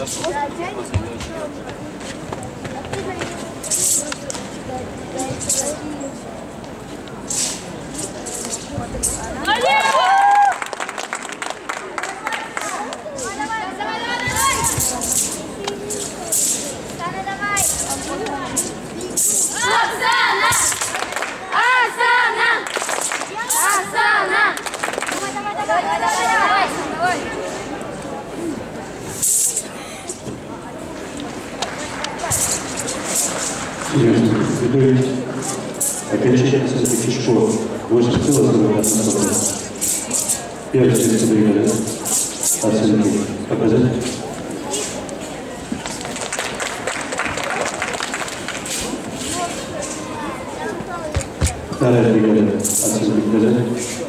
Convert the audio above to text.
Окончательно все-таки Чешко. Больше всего занимает на первый сердце бригады. Оценки показать. Вторая бригада. Оценки показать.